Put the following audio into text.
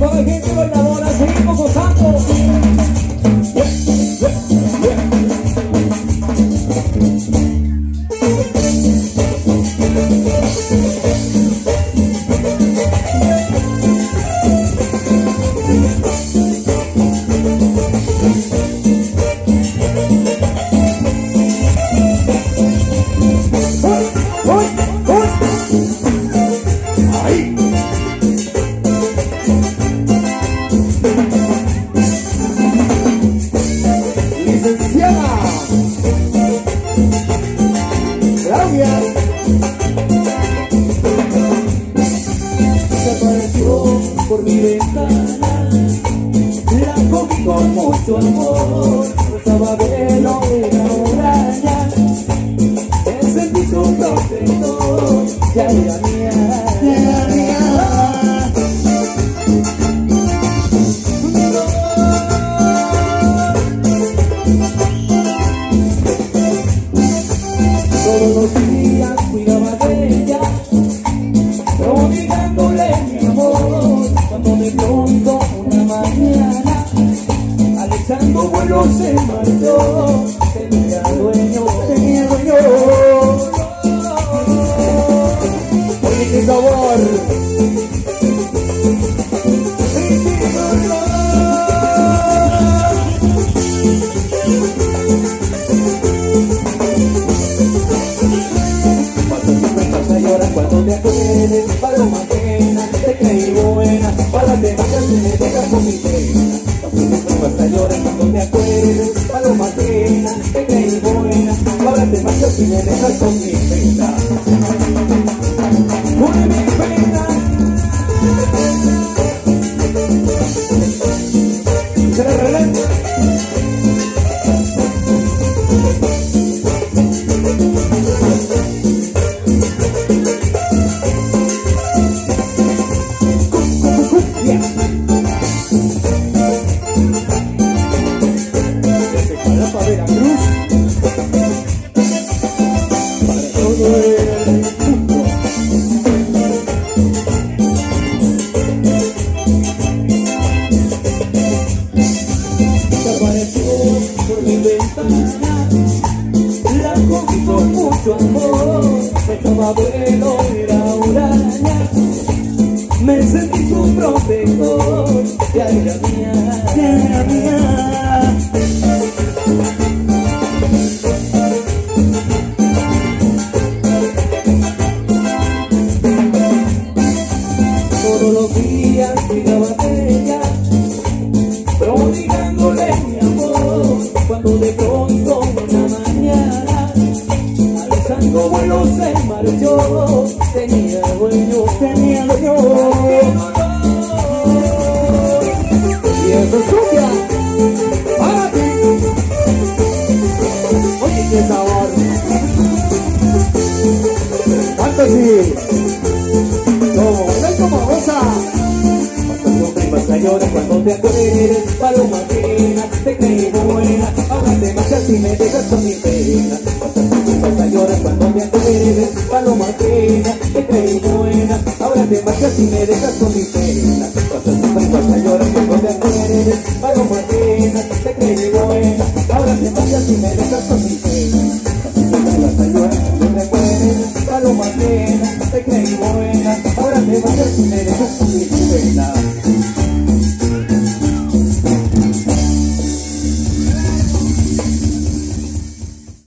toda la gente bailadora, seguimos gozando. Por mi ventana, la cogí con mucho amor, estaba velo de la muralla, me sentí su protector, ya era mía, ya era mía. Todos los días cuidaba de ella, prodigándole mi amor, cuando de pronto una mañana Alexandro vuelo se marchó, tenía dueño, tenía dueño. Oye, qué sabor. Cuando te acuerdes, paloma pena, te creí buena, para te vayas y me dejas con mi pena. Hasta lloras cuando te acuerdes, paloma pena, te creí buena, para te vayas y me dejas con mi pena. Con mi pena. Se le relente. Por mi ventana, la cogí con mucho amor, estaba bueno, era huraña, me sentí su protector, ya era mía, ya era mía. Todos los días cuidaba de ella, prodigándole mi amor, cuando de pronto una mañana Alexandro vuelo se marchó, tenía dueño, tenía dueño. Y eso es suya, para ti. Oye, qué sabor. ¿Cuánto sí? Como baila, como goza. Vas a llorar cuando te acuerdes, paloma pena, te creí buena, ahora te marchas y me dejas con mi pena. Vas a llorar cuando te acuerdes, paloma pena, te creí buena, ahora te marchas y me dejas con mi pena. Vas a llorar cuando te acuerdes, paloma pena, te creí buena, ahora te marchas y me dejas con mi pena. Vas a llorar cuando te acuerdes, paloma pena, te creí buena, ahora te marchas y me dejas con mi pena.